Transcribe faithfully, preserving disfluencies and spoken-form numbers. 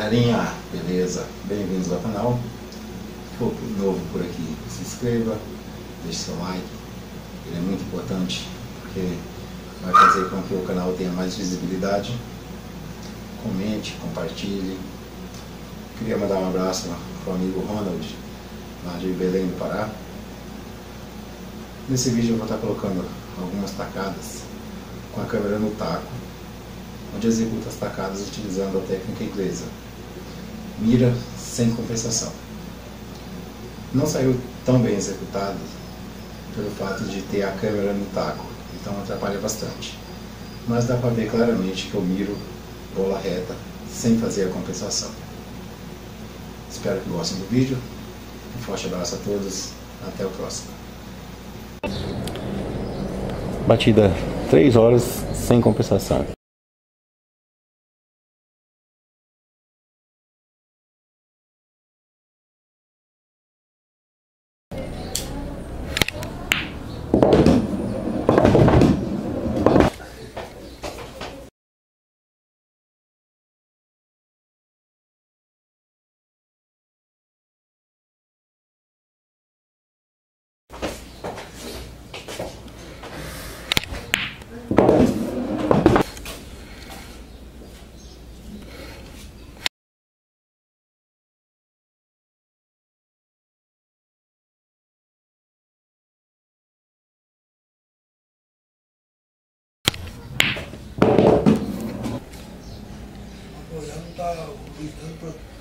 Galerinha, beleza? Bem-vindos ao canal. Se for novo por aqui, se inscreva, deixe seu like, ele é muito importante porque vai fazer com que o canal tenha mais visibilidade. Comente, compartilhe. Queria mandar um abraço para o amigo Ronald, lá de Belém do Pará. Nesse vídeo eu vou estar colocando algumas tacadas com a câmera no taco, onde executa as tacadas utilizando a técnica inglesa, mira sem compensação. Não saiu tão bem executado pelo fato de ter a câmera no taco, então atrapalha bastante. Mas dá para ver claramente que eu miro bola reta sem fazer a compensação. Espero que gostem do vídeo. Um forte abraço a todos. Até o próximo. Batida três horas sem compensação. Já não está gritando para